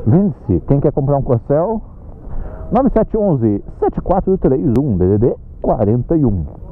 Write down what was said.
Vence. Quem quer comprar um Corcel? 9711 7431 DDD 41.